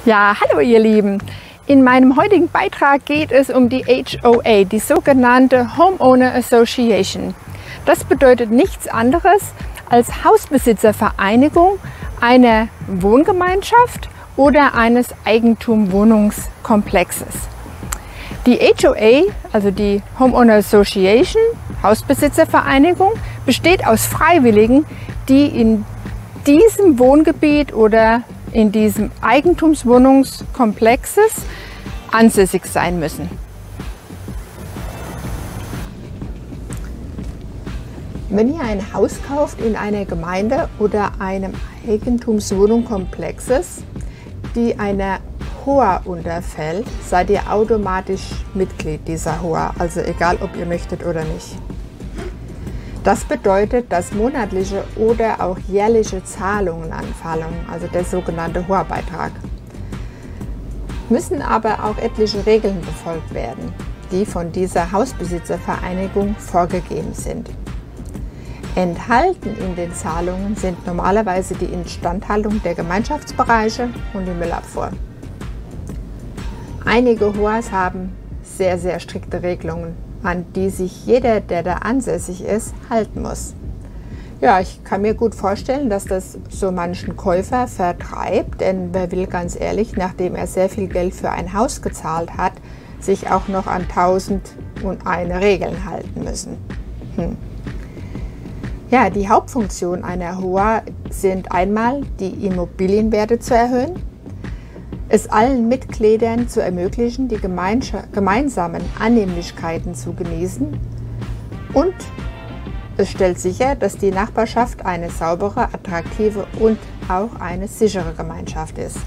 Ja, hallo ihr Lieben. In meinem heutigen Beitrag geht es um die HOA, die sogenannte Homeowner Association. Das bedeutet nichts anderes als Hausbesitzervereinigung einer Wohngemeinschaft oder eines Eigentumswohnungskomplexes. Die HOA, also die Homeowner Association, Hausbesitzervereinigung, besteht aus Freiwilligen, die in diesem Wohngebiet oder in diesem Eigentumswohnungskomplexes ansässig sein müssen. Wenn ihr ein Haus kauft in einer Gemeinde oder einem Eigentumswohnungskomplexes, die einer HOA unterfällt, seid ihr automatisch Mitglied dieser HOA, also egal ob ihr möchtet oder nicht. Das bedeutet, dass monatliche oder auch jährliche Zahlungen anfallen, also der sogenannte HOA-Beitrag. Müssen aber auch etliche Regeln befolgt werden, die von dieser Hausbesitzervereinigung vorgegeben sind. Enthalten in den Zahlungen sind normalerweise die Instandhaltung der Gemeinschaftsbereiche und die Müllabfuhr. Einige HOAs haben sehr strikte Regelungen, an die sich jeder, der da ansässig ist, halten muss. Ja, ich kann mir gut vorstellen, dass das so manchen Käufer vertreibt, denn wer will ganz ehrlich, nachdem er sehr viel Geld für ein Haus gezahlt hat, sich auch noch an 1001 Regeln halten müssen. Ja, die Hauptfunktion einer HOA sind einmal, die Immobilienwerte zu erhöhen, es allen Mitgliedern zu ermöglichen, die gemeinsamen Annehmlichkeiten zu genießen, und es stellt sicher, dass die Nachbarschaft eine saubere, attraktive und auch eine sichere Gemeinschaft ist.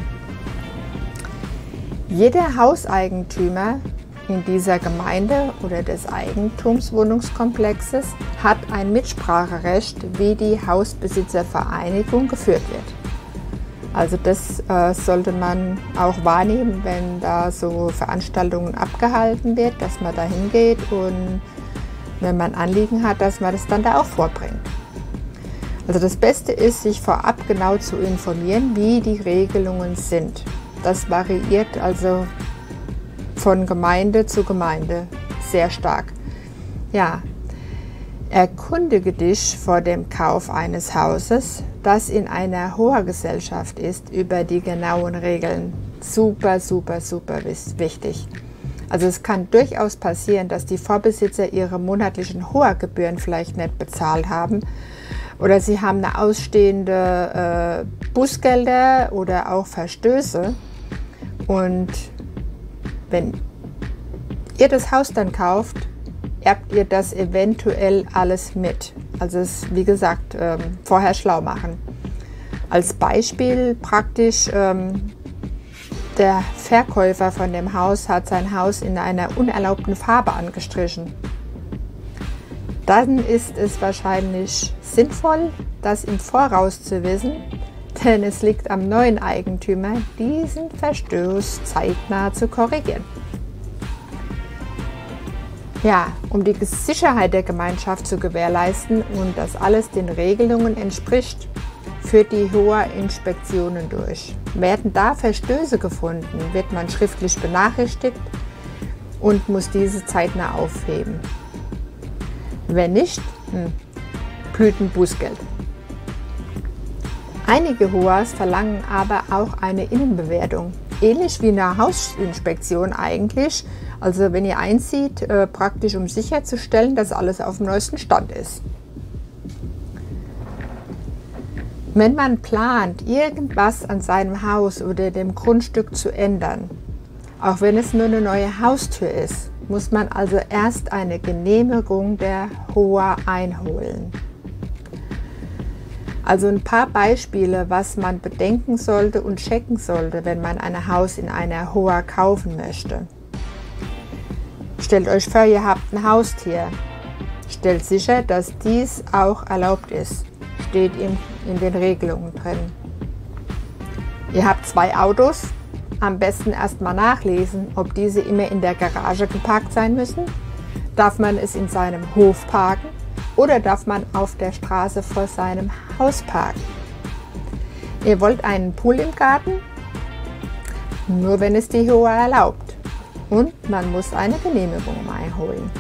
Jeder Hauseigentümer in dieser Gemeinde oder des Eigentumswohnungskomplexes hat ein Mitspracherecht, wie die Hausbesitzervereinigung geführt wird. Also das sollte man auch wahrnehmen, wenn da so Veranstaltungen abgehalten wird, dass man da hingeht und wenn man Anliegen hat, dass man das dann da auch vorbringt. Also das Beste ist, sich vorab genau zu informieren, wie die Regelungen sind. Das variiert also von Gemeinde zu Gemeinde sehr stark. Ja, erkundige dich vor dem Kauf eines Hauses, das in einer HOA-Gesellschaft ist, über die genauen Regeln. Super wichtig. Also es kann durchaus passieren, dass die Vorbesitzer ihre monatlichen HOA-Gebühren vielleicht nicht bezahlt haben oder sie haben eine ausstehende Bußgelder oder auch Verstöße, und wenn ihr das Haus dann kauft, erbt ihr das eventuell alles mit. Also es, wie gesagt, vorher schlau machen. Als Beispiel praktisch, der Verkäufer von dem Haus hat sein Haus in einer unerlaubten Farbe angestrichen. Dann ist es wahrscheinlich sinnvoll, das im Voraus zu wissen, denn es liegt am neuen Eigentümer, diesen Verstoß zeitnah zu korrigieren. Ja, um die Sicherheit der Gemeinschaft zu gewährleisten und dass alles den Regelungen entspricht, führt die HOA Inspektionen durch. Werden da Verstöße gefunden, wird man schriftlich benachrichtigt und muss diese zeitnah aufheben. Wenn nicht, blüht ein Bußgeld. Einige HOAs verlangen aber auch eine Innenbewertung, ähnlich wie eine Hausinspektion eigentlich. Also wenn ihr einzieht, praktisch um sicherzustellen, dass alles auf dem neuesten Stand ist. Wenn man plant, irgendwas an seinem Haus oder dem Grundstück zu ändern, auch wenn es nur eine neue Haustür ist, muss man also erst eine Genehmigung der HOA einholen. Also ein paar Beispiele, was man bedenken sollte und checken sollte, wenn man ein Haus in einer HOA kaufen möchte. Stellt euch vor, ihr habt ein Haustier. Stellt sicher, dass dies auch erlaubt ist. Steht in den Regelungen drin. Ihr habt 2 Autos. Am besten erstmal nachlesen, ob diese immer in der Garage geparkt sein müssen. Darf man es in seinem Hof parken oder darf man auf der Straße vor seinem Haus parken? Ihr wollt einen Pool im Garten? nur wenn es die HOA erlaubt. Und man muss eine Genehmigung einholen.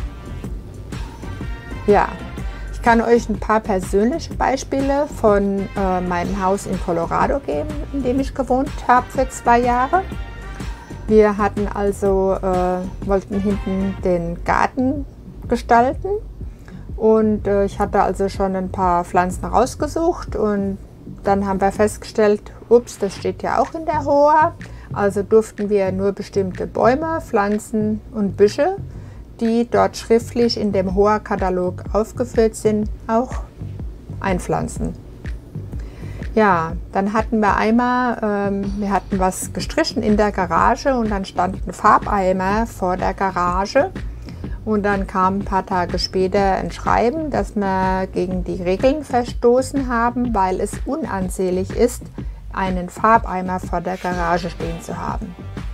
Ja, ich kann euch ein paar persönliche Beispiele von meinem Haus in Colorado geben, in dem ich gewohnt habe für 2 Jahre. Wir hatten also, wollten hinten den Garten gestalten und ich hatte also schon ein paar Pflanzen rausgesucht und dann haben wir festgestellt, ups, das steht ja auch in der HOA, also durften wir nur bestimmte Bäume, Pflanzen und Büsche, die dort schriftlich in dem HOA-Katalog aufgeführt sind, auch einpflanzen. Ja, dann hatten wir einmal, wir hatten was gestrichen in der Garage und dann stand ein Farbeimer vor der Garage und dann kam ein paar Tage später ein Schreiben, dass wir gegen die Regeln verstoßen haben, weil es unansehnlich ist, einen Farbeimer vor der Garage stehen zu haben.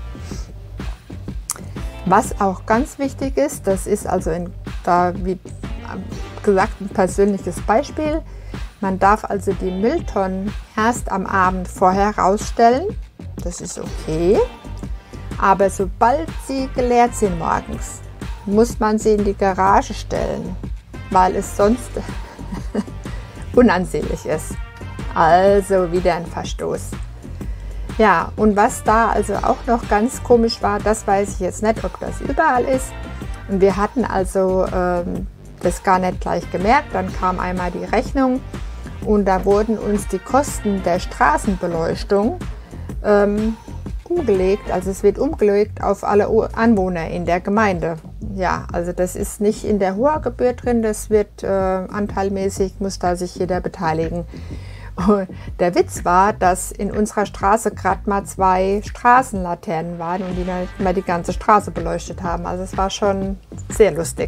Was auch ganz wichtig ist, das ist also wie gesagt ein persönliches Beispiel. Man darf also die Mülltonnen erst am Abend vorher rausstellen, das ist okay, aber sobald sie geleert sind morgens, muss man sie in die Garage stellen, weil es sonst unansehnlich ist. Also wieder ein Verstoß. Ja, und was da also auch noch ganz komisch war, das weiß ich jetzt nicht, ob das überall ist. Und wir hatten also das gar nicht gleich gemerkt, dann kam einmal die Rechnung. Und da wurden uns die Kosten der Straßenbeleuchtung umgelegt, also es wird umgelegt auf alle Anwohner in der Gemeinde. Ja, also das ist nicht in der HOA-Gebühr drin, das wird anteilmäßig, muss da sich jeder beteiligen. Und der Witz war, dass in unserer Straße gerade mal 2 Straßenlaternen waren und die mal die ganze Straße beleuchtet haben. Also es war schon sehr lustig.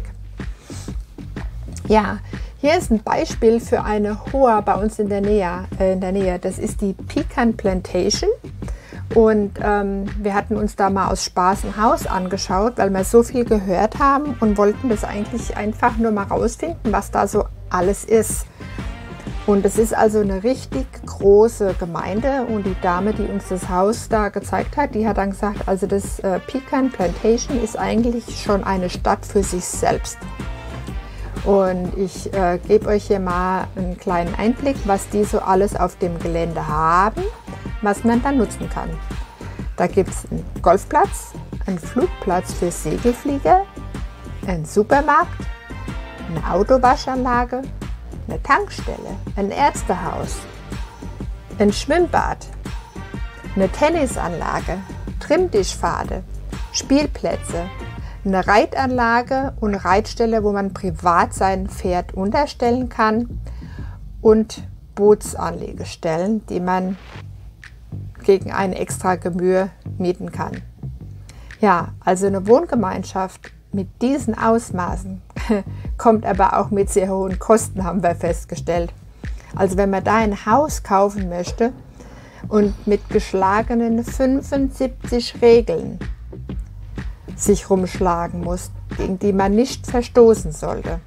Ja, hier ist ein Beispiel für eine HOA bei uns in der Nähe. Das ist die Pecan Plantation. Und wir hatten uns da mal aus Spaß ein Haus angeschaut, weil wir so viel gehört haben und wollten das eigentlich einfach nur mal rausfinden, was da so alles ist. Und es ist also eine richtig große Gemeinde und die Dame, die uns das Haus da gezeigt hat, die hat dann gesagt, also das Pecan Plantation ist eigentlich schon eine Stadt für sich selbst. Und ich gebe euch hier mal einen kleinen Einblick, was die so alles auf dem Gelände haben, was man dann nutzen kann. Da gibt es einen Golfplatz, einen Flugplatz für Segelflieger, einen Supermarkt, eine Autowaschanlage, eine Tankstelle, ein Ärztehaus, ein Schwimmbad, eine Tennisanlage, Trimmtischpfade, Spielplätze, eine Reitanlage und Reitstelle, wo man privat sein Pferd unterstellen kann und Bootsanlegestellen, die man gegen eine extra Gebühr mieten kann. Ja, also eine Wohngemeinschaft mit diesen Ausmaßen kommt aber auch mit sehr hohen Kosten, haben wir festgestellt. Also wenn man da ein Haus kaufen möchte und mit geschlagenen 75 Regeln sich rumschlagen muss, gegen die man nicht verstoßen sollte.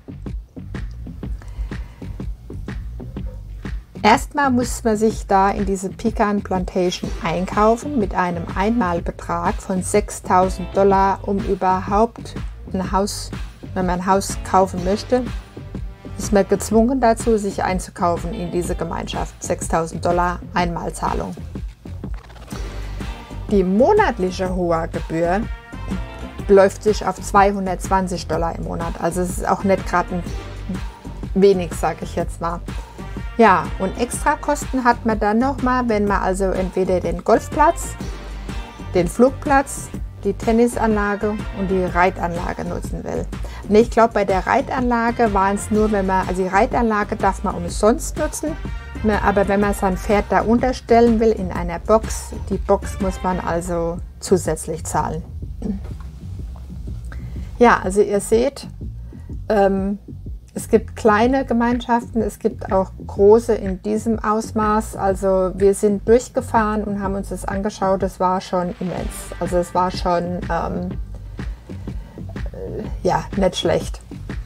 Erstmal muss man sich da in diese Pecan Plantation einkaufen mit einem Einmalbetrag von $6.000, um überhaupt ein Haus, wenn man ein Haus kaufen möchte, ist man gezwungen dazu, sich einzukaufen in diese Gemeinschaft. $6.000 Einmalzahlung. Die monatliche HOA-Gebühr beläuft sich auf $220 im Monat. Also es ist auch nicht gerade wenig, sage ich jetzt mal. Ja, und Extrakosten hat man dann nochmal, wenn man also entweder den Golfplatz, den Flugplatz, die Tennisanlage und die Reitanlage nutzen will. Und ich glaube, bei der Reitanlage waren es nur, also die Reitanlage darf man umsonst nutzen, aber wenn man sein Pferd da unterstellen will in einer Box, die Box muss man also zusätzlich zahlen. Ja, also ihr seht, es gibt kleine Gemeinschaften, es gibt auch große in diesem Ausmaß. Also wir sind durchgefahren und haben uns das angeschaut, das war schon immens. Also es war schon, ja, nicht schlecht.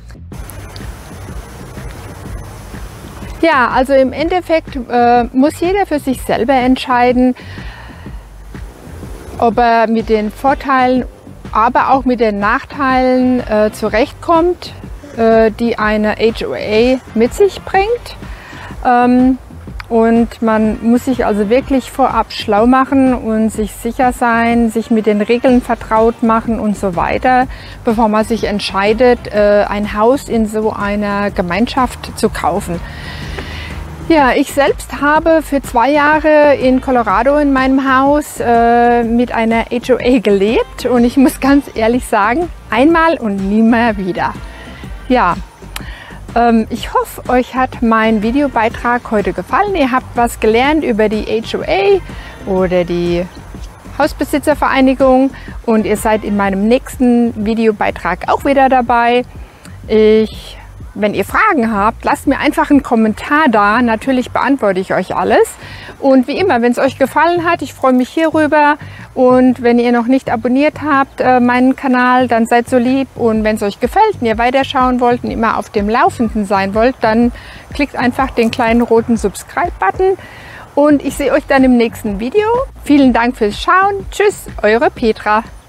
Ja, also im Endeffekt muss jeder für sich selber entscheiden, ob er mit den Vorteilen, aber auch mit den Nachteilen zurechtkommt, die eine HOA mit sich bringt. Und man muss sich also wirklich vorab schlau machen und sich sicher sein, sich mit den Regeln vertraut machen und so weiter, bevor man sich entscheidet, ein Haus in so einer Gemeinschaft zu kaufen. Ja, ich selbst habe für 2 Jahre in Colorado in meinem Haus mit einer HOA gelebt und ich muss ganz ehrlich sagen, einmal und nie mehr wieder. Ja. Ich hoffe, euch hat mein Videobeitrag heute gefallen. Ihr habt was gelernt über die HOA oder die Hausbesitzervereinigung und ihr seid in meinem nächsten Videobeitrag auch wieder dabei. Wenn ihr Fragen habt, lasst mir einfach einen Kommentar da. Natürlich beantworte ich euch alles. Und wie immer, wenn es euch gefallen hat, ich freue mich hierüber. Und wenn ihr noch nicht abonniert habt, meinen Kanal, dann seid so lieb. Und wenn es euch gefällt und ihr weiterschauen wollt und immer auf dem Laufenden sein wollt, dann klickt einfach den kleinen roten Subscribe-Button. Und ich sehe euch dann im nächsten Video. Vielen Dank fürs Schauen. Tschüss, eure Petra.